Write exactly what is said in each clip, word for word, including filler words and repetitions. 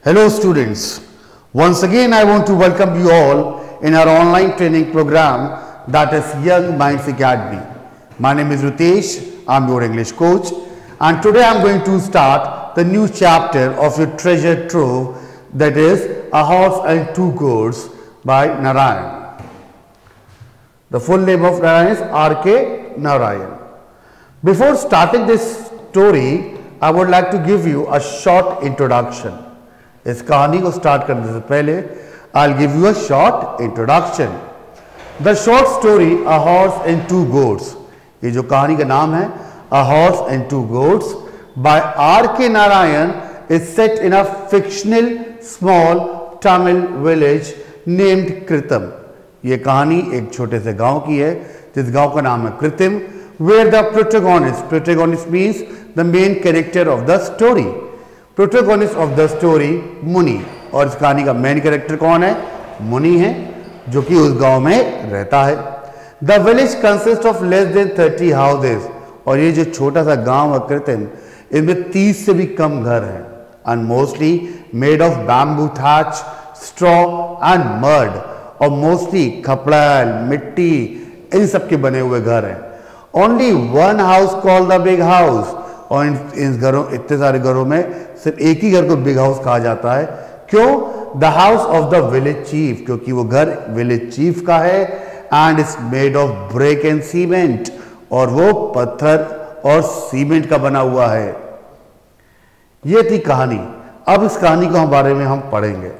Hello students, once again I want to welcome you all in our online training program that is Young Minds Academy. My name is Ritesh, I am your English coach, and today I am going to start the new chapter of your treasure trove, that is A Horse and Two Goats by Narayan. The full name of Narayan is R K Narayan. Before starting this story, I would like to give you a short introduction. इस कहानी को start करने से पहले I'll give you a short introduction. The short story A Horse and Two Goats. ये जो कहानी का नाम है A Horse and Two Goats by R K Narayan is set in a fictional small Tamil village named Kritam. ये कहानी एक छोटे से गांव की है जिस गांव का नाम है कृतिम, where the protagonist protagonist means the main character of the story. Protagonist of the story Muni, और इस कहानी का मेन कैरेक्टर कौन है? मुनि है, जो कि उस गांव में रहता है. The village consist of less than thirty houses, और ये जो छोटा सा गांव है कृतिम, इसमें तीस से भी कम घर हैं. And mostly made of bamboo thatch, straw and mud, और मोस्टली खपड़ेल, मिट्टी, इन सब के बने हुए घर हैं. Only one house called the big house, और इन इन घरों इतने सारे घरों में सिर्फ एक ही घर को बिग हाउस कहा जाता है. क्यों? The house of the village chief, क्योंकि वो घर विलेज चीफ का है. And it's made of brick and cement, और वो पत्थर और सीमेंट का बना हुआ है. ये थी कहानी. अब इस कहानी को हम बारे में हम पढ़ेंगे.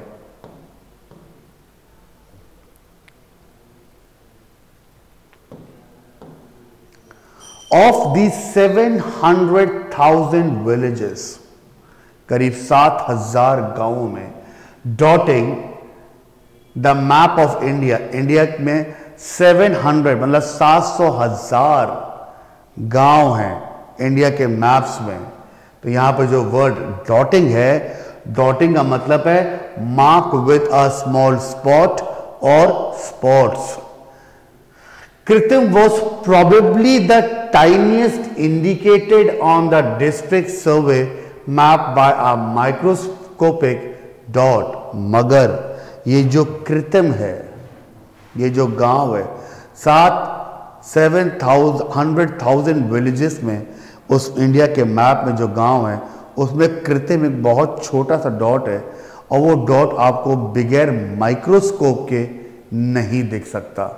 Of the seven hundred thousand villages, करीब सात हजार गांवों में, dotting the map of India, India में सेवन हंड्रेड मतलब सात सौ हजार गांव हैं इंडिया के मैप्स में. तो यहां पर जो वर्ड डॉटिंग है, डॉटिंग का मतलब है mark with a small spot और spots. Kritam was probably the tiniest indicated on the district survey map by a microscopic dot. मगर ये जो कृतिम है, ये जो गांव है, सात seven thousand hundred thousand villages में, उस इंडिया के मैप में जो गांव है उसमें कृतिम एक बहुत छोटा सा डॉट है, और वो डॉट आपको बगैर माइक्रोस्कोप के नहीं दिख सकता.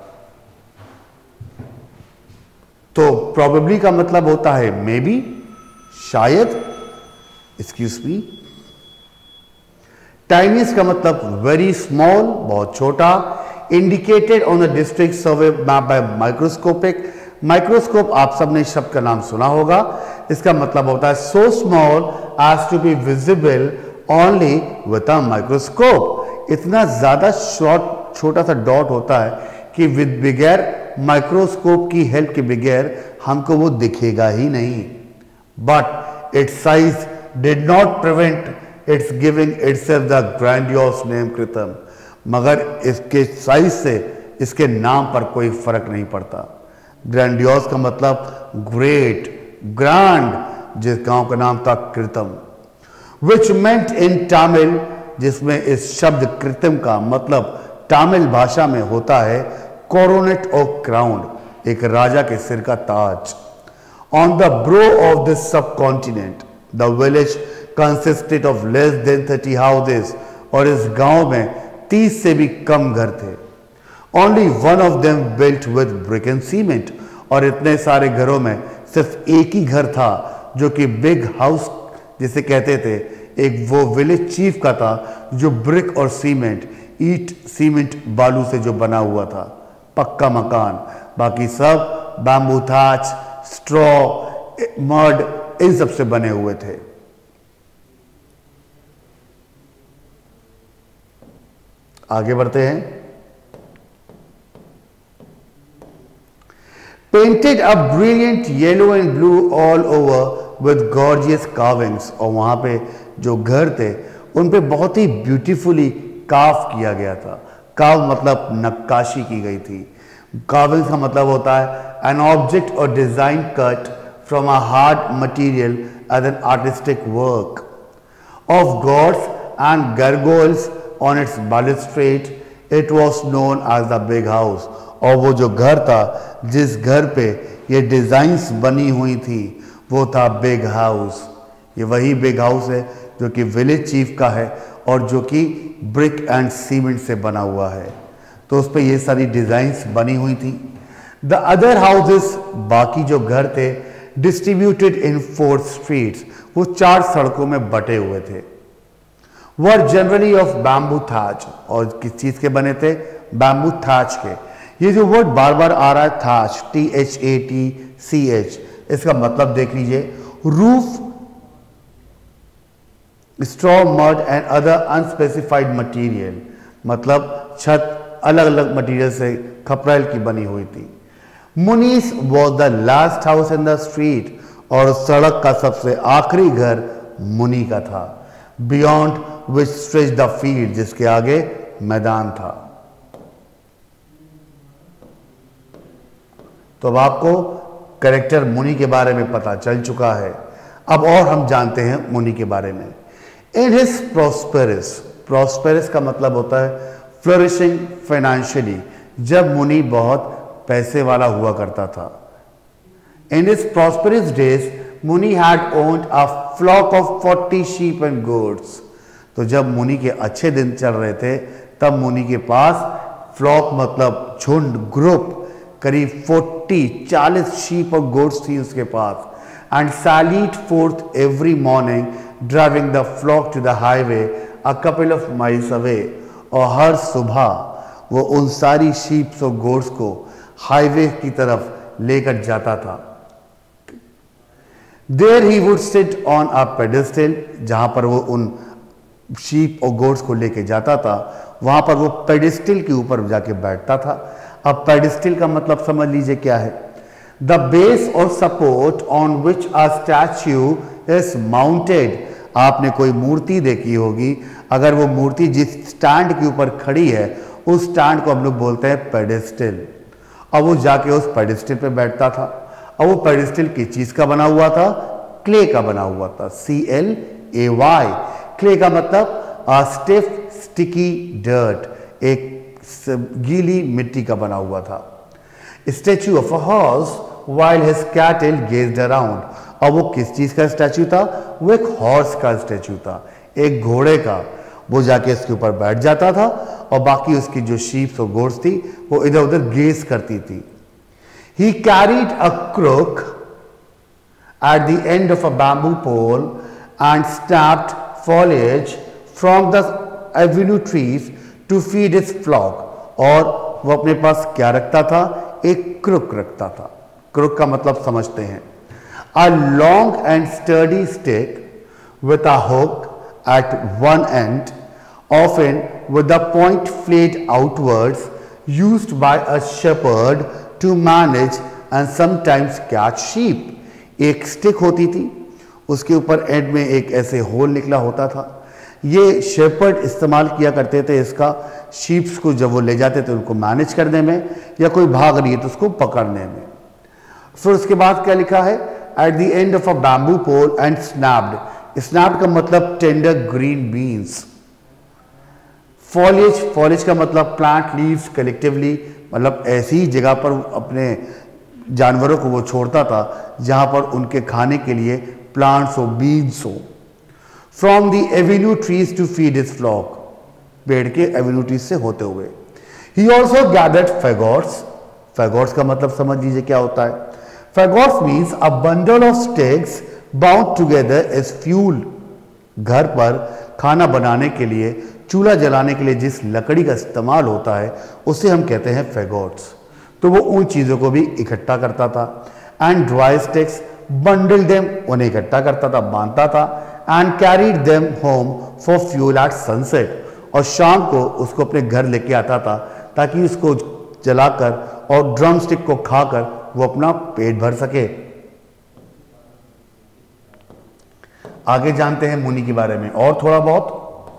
तो प्रोबेबली का मतलब होता है मे बी, शायद. Excuse me. टाइनीस्ट का मतलब वेरी स्मॉल, बहुत छोटा. Indicated on the district survey map by microscopic, microscope आप सबने शब्द का नाम सुना होगा. इसका मतलब होता है so small as to be visible only with a microscope. इतना ज्यादा शॉर्ट छोटा सा डॉट होता है कि विद बगैर माइक्रोस्कोप की हेल्प के बगैर हमको वो दिखेगा ही नहीं. But its size did not prevent its giving itself the grandiose name Kritam. मगर इसके साइज से इसके नाम पर कोई फर्क नहीं पड़ता. ग्रैंडियोस का मतलब ग्रेट, ग्रैंड, जिस गांव का नाम था कृतम. विच मेंट इन तमिल, जिसमें इस शब्द कृतम का मतलब तमिल भाषा में होता है कोरोनेट ऑफ क्राउन, एक राजा के सिर का ताज. On the brow of this subcontinent the village consisted of less than thirty houses, और इस गांव में तीस से भी कम घर थे. Only one of them built with brick and cement, और इतने सारे घरों में सिर्फ एक ही घर था जो कि बिग हाउस जिसे कहते थे, एक वो विलेज चीफ का था जो ब्रिक और सीमेंट, ईट सीमेंट बालू से जो बना हुआ था, पक्का मकान. बाकी सब बैम्बू थैच, स्ट्रॉ, मड, इन सब से बने हुए थे. आगे बढ़ते हैं. Painted a brilliant yellow and blue all over with gorgeous carvings, और वहां पे जो घर थे उन पे बहुत ही ब्यूटीफुली कार्व किया गया था. कार्व मतलब नक्काशी की गई थी. कार्विंग्स का मतलब होता है एन ऑब्जेक्ट और design cut from a hard material as an artistic work. Of gods and gargoyles on its balustrade. It was known as the big house. और वो जो घर था, जिस घर पे ये डिजाइन्स बनी हुई थी, वो था बिग हाउस। ये वही बिग हाउस है जो कि विलेज चीफ का है और जो कि ब्रिक एंड सीमेंट से बना हुआ है। तो उस पर ये सारी डिजाइन्स बनी हुई थी। द अदर हाउसेस, बाकी जो घर थे, डिस्ट्रीब्यूटेड इन फोर स्ट्रीट्स, वो चार सड़कों में बटे हुए थे। Were generally of bamboo thatch, और किस चीज के बने थे? बैम्बू थैच के। ये जो वर्ड बार बार आ रहा है thatch, T H A T C H, इसका मतलब देख लीजिए, roof, straw, mud and other unspecified material, मतलब छत अलग अलग मटीरियल से खपरेल की बनी हुई थी। Muni's was the last house in the street, और सड़क का सबसे आखिरी घर मुनी का था। Beyond which stretch the field, जिसके आगे मैदान था। तो अब आपको कैरेक्टर मुनि के बारे में पता चल चुका है। अब और हम जानते हैं मुनि के बारे में। इन हिज प्रॉस्पेरस, प्रॉस्पेरस का मतलब होता है फ्लोरिशिंग फाइनेंशियली, जब मुनि बहुत पैसे वाला हुआ करता था। In his prosperous days Muni had owned a flock of forty sheep and goats. तो जब मुनि के अच्छे दिन चल रहे थे, तब मुनि के पास फ्लॉक मतलब झुंड, ग्रुप, करीब चालीस चालीस शीप और गोट्स थी उसके पास। And sallied forth every morning driving the flock to the highway a couple of miles away, और हर सुबह वो उन सारी शीप्स और गोट्स को हाईवे की तरफ लेकर जाता था। There he would sit on a pedestal, जहां पर वो उन शीप और गोट्स को लेके जाता था, वहां पर वो पेडेस्टल के ऊपर जाके बैठता था। अब पेडेस्टल का मतलब समझ लीजिए क्या है? द बेस और support on which a statue is mounted. आपने कोई मूर्ति देखी होगी, अगर वो मूर्ति जिस स्टैंड के ऊपर खड़ी है, उस स्टैंड को हम लोग बोलते हैं पेडेस्टल। अब वो जाके उस पेडेस्टल पे बैठता था। अब वो पेडेस्टल किस चीज का बना हुआ था? क्ले का बना हुआ था, C L A Y. Clay का मतलब अ स्टिफ स्टिकी डर्ट, एक गीली मिट्टी का बना हुआ था। Statue of a horse while his cattle gazed around. और वो किस चीज का स्टैच्यू था? वो एक हॉर्स का स्टैच्यू था, एक घोड़े का। वो जाके इसके ऊपर बैठ जाता था और बाकी उसकी जो शीप्स और गोट्स थी वो इधर उधर गेज करती थी। He carried a crook at the end of a bamboo pole and snapped foliage from the avenue trees to feed his flock। और वो अपने पास क्या रखता था? एक क्रुक रखता था। क्रुक का मतलब समझते हैं, a long and sturdy stick with a hook at one end, often with the point flayed outwards, used by a shepherd to manage and sometimes catch sheep। एक स्टिक होती थी, उसके ऊपर एंड में एक ऐसे होल निकला होता था। ये शेपर्ड इस्तेमाल किया करते थे इसका, शीप्स को जब वो ले जाते थे उनको मैनेज करने में, या कोई भाग रही है तो उसको पकड़ने में। फिर उसके बाद क्या लिखा है? At the end of a bamboo pole and snapped. Snapped का मतलब tender green beans. Foliage, foliage का मतलब प्लांट लीव्स कलेक्टिवली, मतलब ऐसी जगह पर अपने जानवरों को वो छोड़ता था जहां पर उनके खाने के लिए प्लांट्स हो, बीन्स हो। From the avenue trees to feed his flock, पेड़ के एवेन्यू ट्रीज से होते हुए। He also gathered फैगॉट्स। फैगॉट्स का मतलब समझ लीजिए क्या होता है? Faggots means a bundle of sticks bound together as fuel. घर पर खाना बनाने के लिए, चूल्हा जलाने के लिए जिस लकड़ी का इस्तेमाल होता है, उसे हम कहते हैं फैगॉट्स। तो वो उन चीजों को भी इकट्ठा करता था। And dry sticks bundle them, उन्हें इकट्ठा करता था, बांधता था। And carried them home for fuel at sunset, और शाम को उसको अपने घर लेके आता था ताकि उसको जलाकर और ड्रम स्टिक को खाकर वो अपना पेट भर सके। आगे जानते हैं मुनि के बारे में और थोड़ा बहुत।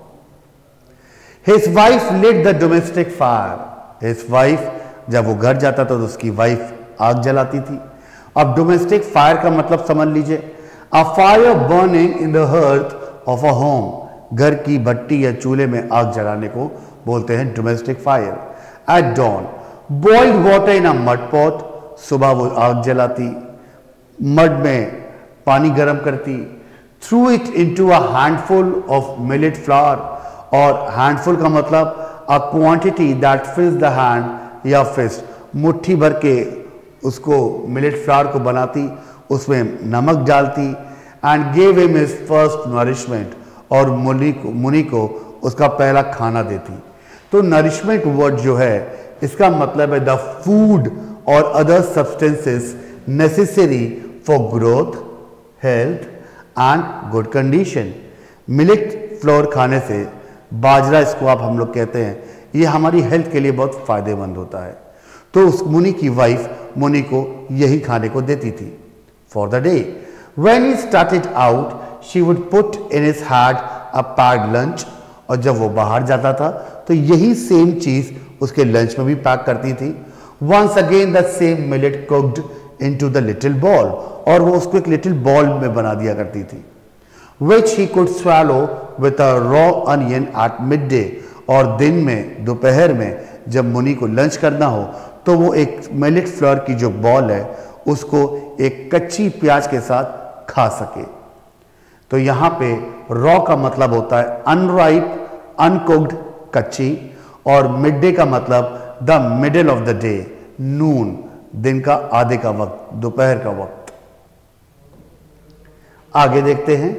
His wife lit the domestic fire. His wife, जब वो घर जाता था तो उसकी वाइफ आग जलाती थी। अब डोमेस्टिक फायर का मतलब समझ लीजिए, a fire burning in the hearth of a home, घर की भट्टी या चूल्हे में आग जलाने को बोलते हैं domestic fire. At dawn, boiled water in a mud pot, सुबह वो आग जलाती, मड में पानी गर्म करती। Threw it into a handful of millet flour, और हैंडफुल का मतलब a quantity that fills the hand या फिस्ट, मुट्ठी भर के उसको मिलेट फ्लावर को बनाती, उसमें नमक डालती। And gave him his first nourishment, और मुनि को मुनि को उसका पहला खाना देती। तो नरिशमेंट वर्ड जो है इसका मतलब है द फूड और other substances necessary for growth, health and good condition. Millet flour खाने से, बाजरा इसको आप हम लोग कहते हैं, ये हमारी हेल्थ के लिए बहुत फायदेमंद होता है। तो उस मुनि की वाइफ मुनि को यही खाने को देती थी for the day. When he started out she would put in his hand a packed lunch, और जब वो बाहर जाता था तो यही सेम चीज उसके लंच में भी पैक करती थी। Once again the same millet cooked into the little ball, और वो उसको एक लिटिल बॉल में बना दिया करती थी। which he could swallow with a raw onion at midday, और दिन में, दोपहर में जब मुनि को लंच करना हो तो वो एक मिलेट फ्लोर की जो बॉल है उसको एक कच्ची प्याज के साथ खा सके। तो यहाँ पे रॉ का मतलब होता है अनराइप, अनकुक्ड, कच्ची, और मिड डे का मतलब the middle of the day, noon, दिन का आधे का वक्त, दोपहर का वक्त। आगे देखते हैं।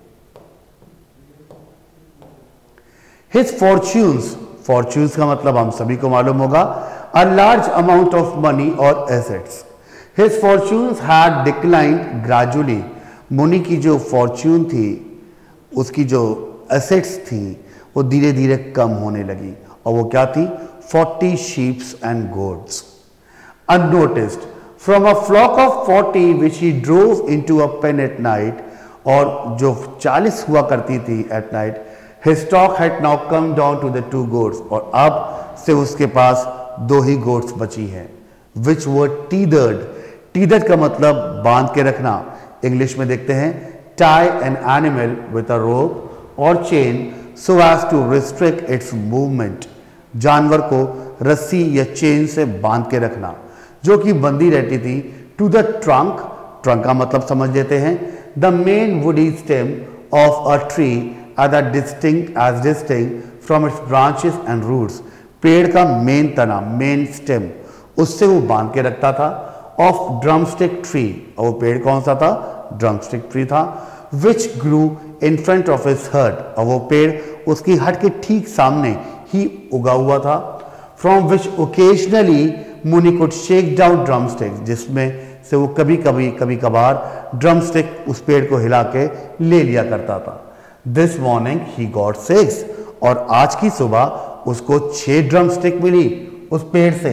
His fortunes, fortunes का मतलब हम सभी को मालूम होगा, a large amount of money or assets. His fortunes had declined gradually. मुनि की जो फॉर्च्यून थी, उसकी जो एसेट्स थी, वो धीरे धीरे कम होने लगी, और वो क्या थी? forty sheep and goats. Unnoticed, from a flock of forty which he drove into a pen at night, और जो चालीस हुआ करती थी at night, his stock had now come down to the two goats, और अब से उसके पास दो ही गोट्स बची हैं, which were tethered. tethered का मतलब बांध के रखना। इंग्लिश में देखते हैं tie an animal with a rope or chain so as to restrict its movement. जानवर को रस्सी या चेन से बांध के रखना, जो कि बंदी रहती थी। to the trunk, trunk का मतलब समझ लेते हैं, the main woody stem of a tree as distinct as distinct from its branches and roots. पेड़ का मेन तना, मेन स्टेम, उससे वो बांध के रखता था। ऑफ ड्रमस्टिक ट्री, और वो पेड़ कौन सा था? ड्रमस्टिक ट्री था। Which grew in front of his hut, और वो पेड़ उसकी हट के ठीक सामने ही उगा हुआ था। From which occasionally Muni could shake down drumstick, जिसमें से वो कभी कभी कभी कभार ड्रमस्टिक उस पेड़ को हिला के ले लिया करता था। This morning he got six, और आज की सुबह उसको छह ड्रमस्टिक मिली उस पेड़ से।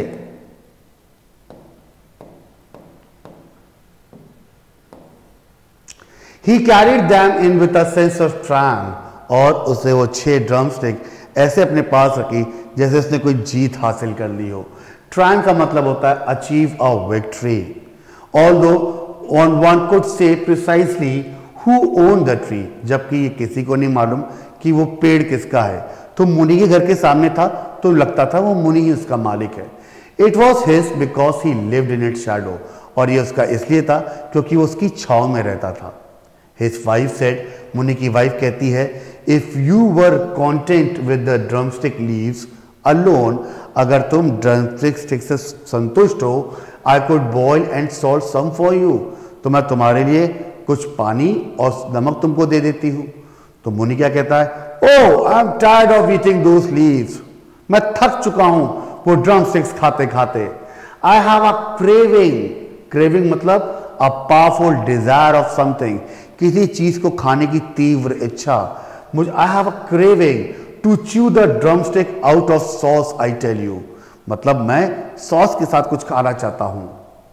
He carried them in with a sense of triumph, और उसे वो छह ड्रमस्टिक ऐसे अपने पास रखी जैसे उसने कोई जीत हासिल कर ली हो। ट्रायम्फ का मतलब होता है achieve a victory. Although on one could say precisely who owned the tree, जबकि ये किसी को नहीं मालूम कि वो पेड़ किसका है। तो मुनि के घर के सामने था तो लगता था वो मुनि ही उसका मालिक है। It was his because he lived in its shadow, और ये उसका इसलिए था क्योंकि वो उसकी छाव में रहता था। His wife said, मुनि की वाइफ कहती है, if you were content with the drumstick leaves alone, अगर तुम ड्रमस्टिक स्टिक से संतुष्ट हो, I could boil and salt some for you, तो मैं तुम्हारे लिए कुछ पानी और नमक तुमको दे देती हूँ। तो मुनि क्या कहता है? Oh, I'm tired of eating those leaves. मैं थक चुका हूँ वो ड्रमस्टिक्स खाते खाते। I have a craving. Craving मतलब a powerful desire of something, किसी चीज को खाने की तीव्र इच्छा। मुझे I have a craving to chew the drumstick out of sauce, I tell you. मतलब मैं सॉस के साथ कुछ खाना चाहता हूं।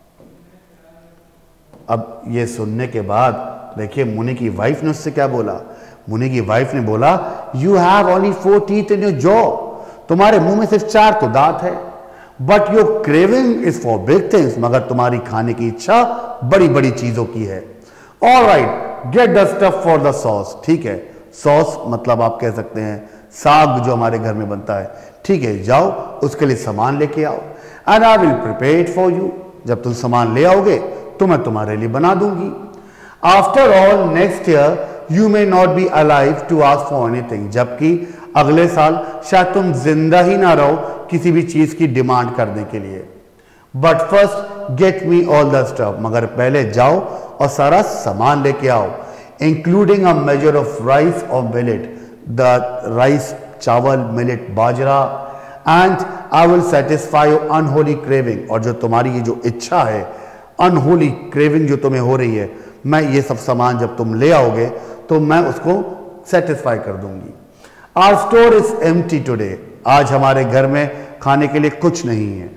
अब ये सुनने के बाद देखिए मुनि की वाइफ ने उससे क्या बोला। मुनि की वाइफ ने बोला, you have only four teeth in your jaw, तुम्हारे मुंह में सिर्फ चार तो दांत है। But your craving is for big things, मगर तुम्हारी खाने की इच्छा बड़ी बड़ी चीजों की है। All right, get the stuff for the sauce, ठीक है सॉस मतलब आप कह सकते हैं साग जो हमारे घर में बनता है। ठीक है, जाओ उसके लिए सामान लेके आओ। And I will prepare it for you. जब तुम सामान ले आओगे तो मैं तुम्हारे लिए बना दूंगी। After all next year you may not be alive to ask for anything. जबकि अगले साल शायद तुम जिंदा ही ना रहो किसी भी चीज की डिमांड करने के लिए। But first get me all the stuff. मगर पहले जाओ और सारा सामान लेके आओ, including a measure of rice और मिलेट। द राइस, चावल, मिलेट, बाजरा। And I will satisfy your unholy craving. और जो तुम्हारी ये जो इच्छा है, अनहोली क्रेविंग जो तुम्हें हो रही है, मैं ये सब सामान जब तुम ले आओगे तो मैं उसको सेटिस्फाई कर दूंगी। Our store is empty today. आज हमारे घर में खाने के लिए कुछ नहीं है।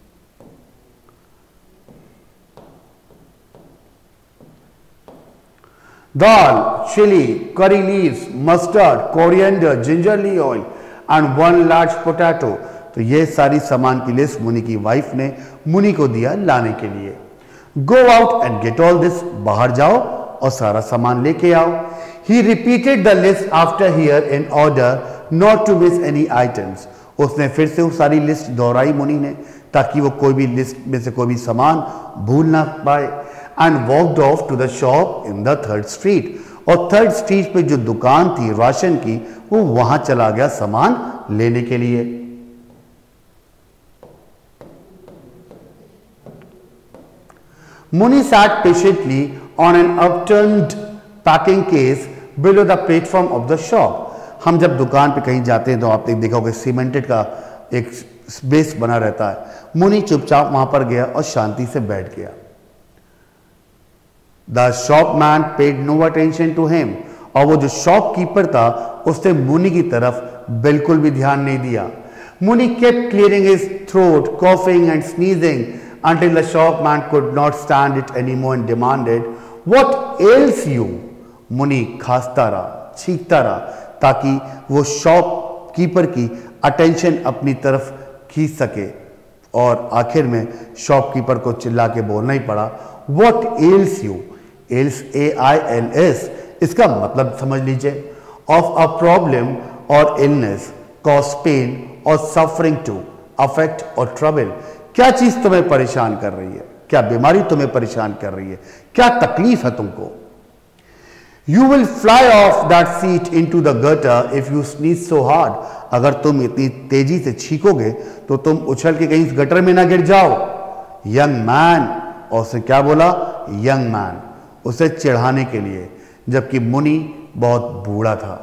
Dal, chilli, curry leaves, mustard, coriander, gingelly oil and one large potato. तो ये सारी सामान की लिस्ट मुनि की वाइफ ने मुनि को दिया लाने के लिए। Go out and get all this. बाहर जाओ और सारा सामान लेके आओ। He repeated the list after her in order not to miss any items. उसने फिर से वो सारी लिस्ट दोहराई मुनि ने, ताकि वो कोई भी लिस्ट में से कोई भी सामान भूल ना पाए। And walked off to the shop in the third street. और थर्ड स्ट्रीट पे जो दुकान थी राशन की, वो वहां चला गया सामान लेने के लिए। Muni sat patiently on an upturned packing case below the platform of the shop. हम जब दुकान पे कहीं जाते हैं तो आपने देखा होगा सीमेंटेड का एक स्पेस बना रहता है। मुनि चुपचाप वहां पर गया और शांति से बैठ गया। The shopman paid no attention to him. और वो जो शॉपकीपर था उसने मुनि की तरफ बिल्कुल भी ध्यान नहीं दिया। मुनि kept clearing his throat, coughing and sneezing until the shopman could not stand it anymore and demanded, "What ails you?" मुनि खांसता रहा, छींकता रहा, ताकि वो शॉपकीपर की अटेंशन अपनी तरफ खींच सके। और आखिर में शॉपकीपर को चिल्ला के बोलना ही पड़ा, "What ails you?" Ails, A I L S, इसका मतलब समझ लीजिए, ऑफ अ प्रॉब्लम और इलनेस, कॉज पेन और सफरिंग टू, अफेक्ट और ट्रबल। क्या चीज तुम्हें परेशान कर रही है? क्या बीमारी तुम्हें परेशान कर रही है? क्या तकलीफ है तुमको? You will fly off that seat into the gutter if you sneeze so hard. अगर तुम इतनी तेजी से छींकोगे तो तुम उछल के कहीं इस गटर में ना गिर जाओ। यंग मैन, और उसने क्या बोला? यंग मैन, उसे चिढ़ाने के लिए, जबकि मुनि बहुत बूढ़ा था।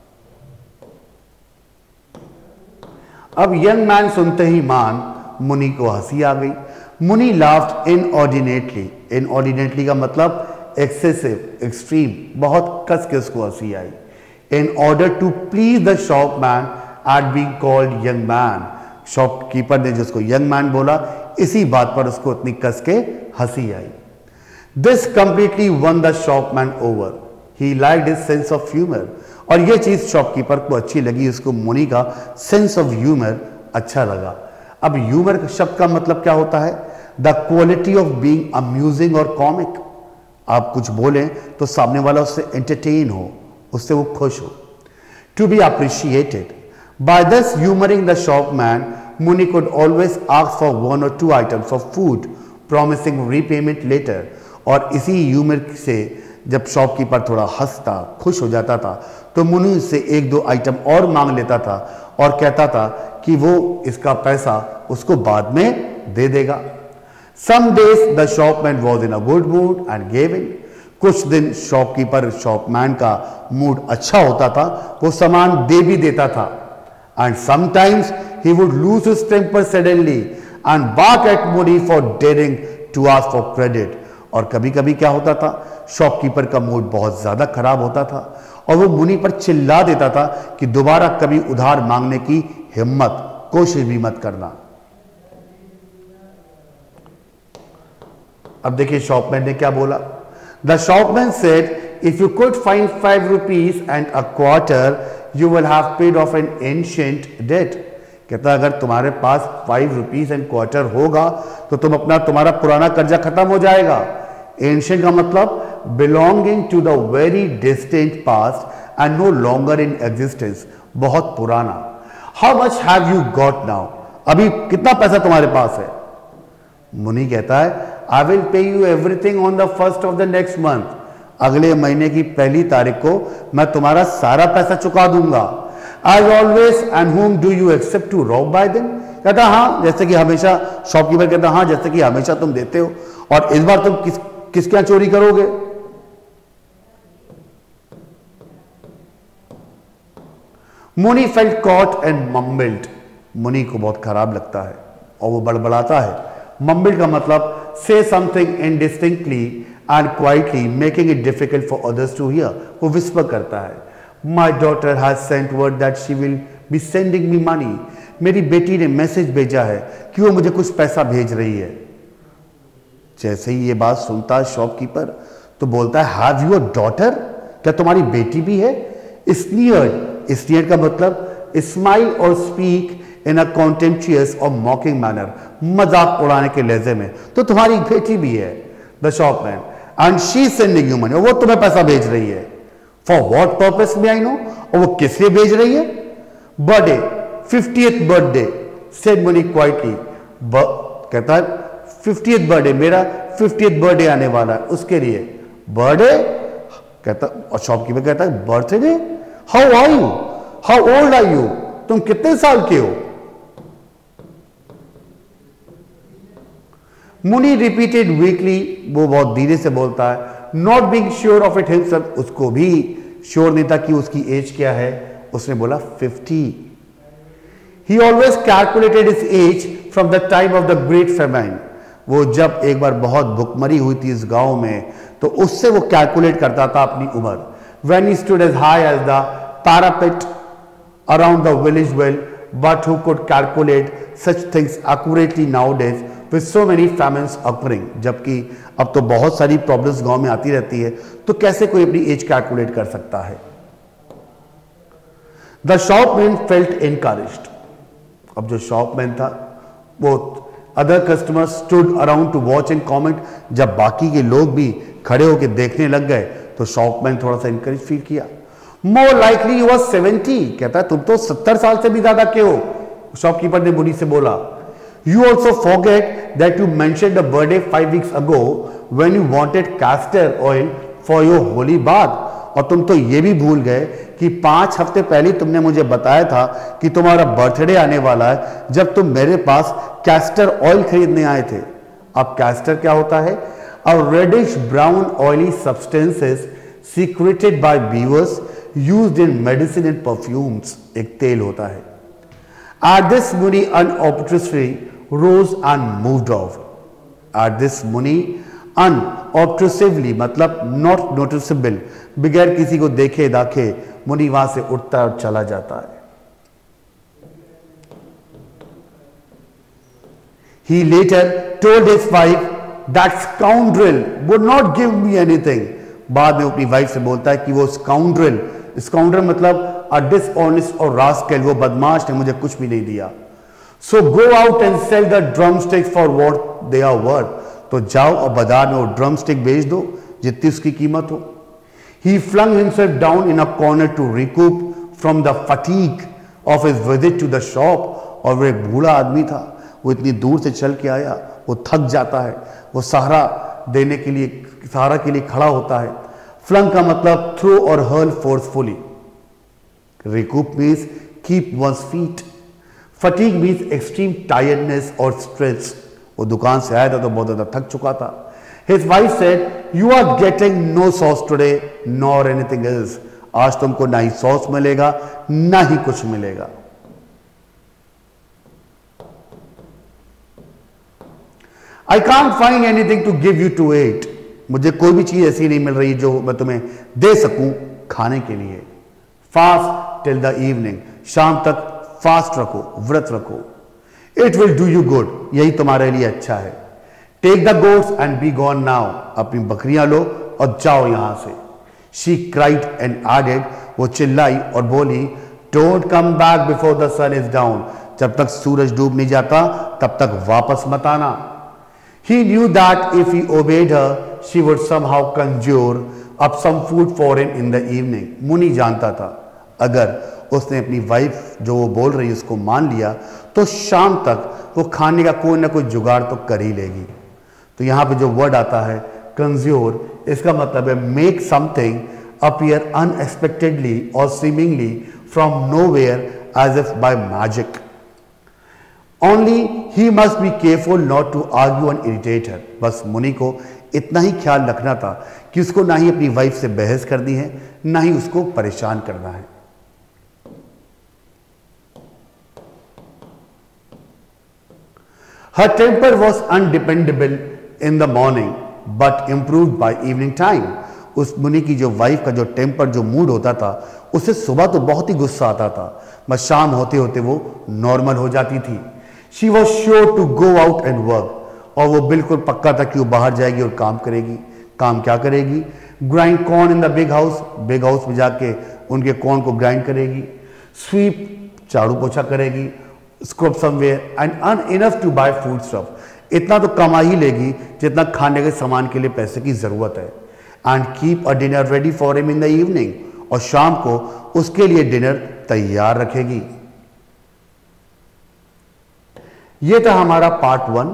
अब यंग मैन सुनते ही मान मुनि को हंसी आ गई। मुनि लाफ्ड इनऑर्डिनेटली। इनऑर्डिनेटली का मतलब एक्सेसिव, एक्सट्रीम, बहुत कस के उसको हंसी आई। In order to please the shopman at being called young man. Shopkeeper ने जिसको यंग मैन बोला, इसी बात पर उसको इतनी कस के हंसी आई। This completely won the shopman over. He liked his sense of humour. और यह चीज शॉपकीपर को अच्छी लगी, उसको मुनि का सेंस ऑफ ह्यूमर अच्छा लगा। अब ह्यूमर शब्द का मतलब क्या होता है? The quality of being amusing और कॉमिक। आप कुछ बोलें तो सामने वाला उससे एंटरटेन हो, उससे वो खुश हो। To be appreciated. By this humouring the shopman, Muni could always ask for one और two items of food, promising repayment later. और इसी ह्यूमर से जब शॉपकीपर थोड़ा हंसता, खुश हो जाता था, तो मुनि से एक दो आइटम और मांग लेता था और कहता था कि वो इसका पैसा उसको बाद में दे देगा। Some days the shopman was in a good mood and gave in. कुछ दिन शॉपकीपर, शॉपमैन का मूड अच्छा होता था, वो सामान दे भी देता था। And sometimes he would lose his temper suddenly and bark at Muni for daring to ask for credit. और कभी कभी क्या होता था, शॉपकीपर का मूड बहुत ज्यादा खराब होता था और वो मुनि पर चिल्ला देता था कि दोबारा कभी उधार मांगने की हिम्मत, कोशिश भी मत करना। अब देखिए शॉपमैन ने क्या बोला। The shopman said, if you could find five rupees and a quarter you will have paid off an ancient debt. कहता अगर तुम्हारे पास फाइव रुपीज एंड क्वार्टर होगा तो तुम अपना तुम्हारा पुराना कर्जा खत्म हो जाएगा। एंशिएंट का मतलब belonging to the very distant past and no longer in existence, बहुत पुराना. How much have you got now? अभी कितना पैसा तुम्हारे पास है? मुनि कहता है, I will pay you everything on the first of the next month. अगले महीने की पहली तारीख को मैं तुम्हारा सारा पैसा चुका दूंगा. As always, and whom do you accept to rob by them? कहता हाँ, जैसे कि हमेशा. शॉपकीपर कहता हाँ, जैसे कि हमेशा तुम देते हो, और इस बार तुम किस किसके यहाँ चोरी करोगे? मुनि फेल्ट कॉट एंड मम्बल्ड. मुनि को बहुत खराब लगता है और वो बड़बड़ाता है. मम्बल्ड का मतलब say something indistinctly and quietly making it difficult for others to hear. वो विस्पर करता है. My daughter has sent word that she will be sending me money. मेरी बेटी ने मैसेज भेजा है कि वो मुझे कुछ पैसा भेज रही है. जैसे ही ये बात सुनता है शॉपकीपर तो बोलता है, हैव यू अ डॉटर? क्या तुम्हारी बेटी भी है? स्नीयर्ड. स्नीयर्ड का मतलब स्माइल और स्पीक इन अ कॉन्टेम्पचुअस और मॉकिंग मैनर. मजाक उड़ाने के लहजे में. तो तुम्हारी बेटी भी है. The shopman. And she sending you money. वो तुम्हें पैसा भेज रही है. फॉर व्हाट पर्पस में आई नो. और वो किस लिए भेज रही है? Birthday. Fiftieth birthday. Said Muni quietly. कहता है फिफ्टियथ बर्थडे, मेरा फिफ्टियथ बर्थडे आने वाला है, उसके लिए. बर्थडे कहता. और शॉपकीपर कहता है, birthday? How are you? How old are you? तुम कितने साल के हो? मुनि रिपीटेड वीकली. वो बहुत धीरे से बोलता है. Not being sure of it himself. उसको भी श्योर नहीं था कि उसकी एज क्या है. उसने बोला fifty. He always calculated his age from the time of the great famine. वो जब एक बार बहुत भुखमरी हुई थी इस गांव में, तो उससे वो कैलकुलेट करता था अपनी उम्र. When he stood as high as the parapet around the village well, but who could calculate such things accurately nowadays with so many famines occurring? जबकि अब तो बहुत सारी प्रॉब्लम्स गांव में आती रहती है, तो कैसे कोई अपनी एज कैलकुलेट कर सकता है? The shopman felt encouraged. अब जो शॉपमैन था वो other customers stood around to watch and comment. जब बाकी के लोग भी खड़े होकर देखने लग गए तो शॉपमैन थोड़ा सा इंकरेज फील किया. More likely you are seventy. कहता है तुम तो सत्तर साल से भी ज्यादा के हो. शॉपकीपर ने मुनि से बोला. You also forget that you mentioned the birthday five weeks ago when you wanted castor oil for your holy bath. और तुम तो ये भी भूल गए कि पांच हफ्ते पहले तुमने मुझे बताया था कि तुम्हारा बर्थडे आने वाला है, जब तुम मेरे पास कैस्टर ऑयल खरीदने आए थे. अब कैस्टर क्या होता है? A reddish brown oily substances secreted by beavers used in medicine and perfumes. एक तेल होता है. At this Muni unobtrusively rose and moved off. At this Muni unobtrusively मतलब not noticeable, बगैर किसी को देखे दाखे मुनि वहां से उठता और चला जाता है. He later told his wife that scoundrel would not give me anything. बाद में अपनी वाइफ से बोलता है कि वो scoundrel, scoundrel मतलब a dishonest और rascal, वो बदमाश ने मुझे कुछ भी नहीं दिया. So go out and sell the drumsticks for what they are worth. तो जाओ और बाजार में वो ड्रमस्टिक बेच दो जितनी उसकी कीमत हो. He flung himself down in a corner to recoup from the fatigue of his visit to the shop. और वो एक बूढ़ा आदमी था, वो इतनी दूर से चल के आया, वो थक जाता है, वो सहारा देने के लिए सहारा के लिए खड़ा होता है. फ्लंग का मतलब थ्रो और hurl forcefully. Recoup means keep one's feet. Fatigue means extreme tiredness और स्ट्रेस. वो दुकान से आया था तो बहुत ज्यादा थक चुका था. His wife said, "You are getting no sauce today, nor anything else." आज तुमको ना ही सॉस मिलेगा ना ही कुछ मिलेगा. I can't find anything to give you to eat. मुझे कोई भी चीज ऐसी नहीं मिल रही जो मैं तुम्हें दे सकूं खाने के लिए. Fast till the evening. शाम तक फास्ट रखो, व्रत रखो. It will do you good. यही तुम्हारे लिए अच्छा है. Take the goats and be gone now. अपनी बकरियां लो और जाओ यहां से. She cried and added. वो चिल्लाई और बोली, Don't come back before the sun is down. जब तक सूरज डूब नहीं जाता तब तक वापस मत आना. He knew that if he obeyed her, she would somehow conjure up some food for him in the evening. मुनि जानता था अगर उसने अपनी वाइफ जो वो बोल रही है उसको मान लिया तो शाम तक वो खाने का कोई ना कोई जुगाड़ तो कर ही लेगी। तो यहाँ पे जो वर्ड आता है कंज्यूर, इसका मतलब है मेक समथिंग अपीयर अनएक्सपेक्टेडली और seemingly from nowhere as if by magic. Only he must be careful not to argue and irritate her. बस मुनि को इतना ही ख्याल रखना था कि उसको ना ही अपनी वाइफ से बहस करनी है ना ही उसको परेशान करना है। Her temper was undependable in the morning but improved by evening time. उस मुनि की जो वाइफ का जो टेम्पर जो मूड होता था उसे सुबह तो बहुत ही गुस्सा आता था, बस शाम होते होते वो नॉर्मल हो जाती थी। She was sure to go out and work, और वो बिल्कुल पक्का था कि वो बाहर जाएगी और काम करेगी। काम क्या करेगी? Grind corn in the big house, big house में जाके उनके कॉर्न को ग्राइंड करेगी। स्वीप, झाड़ू पोछा करेगी। Scrub somewhere and earn enough to buy food stuff, इतना तो कमा ही लेगी जितना खाने के सामान के लिए पैसे की जरूरत है। And keep a dinner ready for him in the evening, और शाम को उसके लिए डिनर तैयार रखेगी। यह था हमारा पार्ट वन।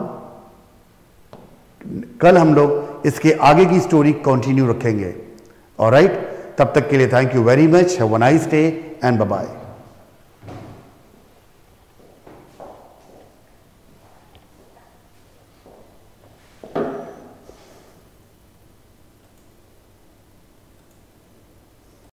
कल हम लोग इसके आगे की स्टोरी कंटिन्यू रखेंगे। ऑलराइट, तब तक के लिए thank you very much, have a nice day and bye bye.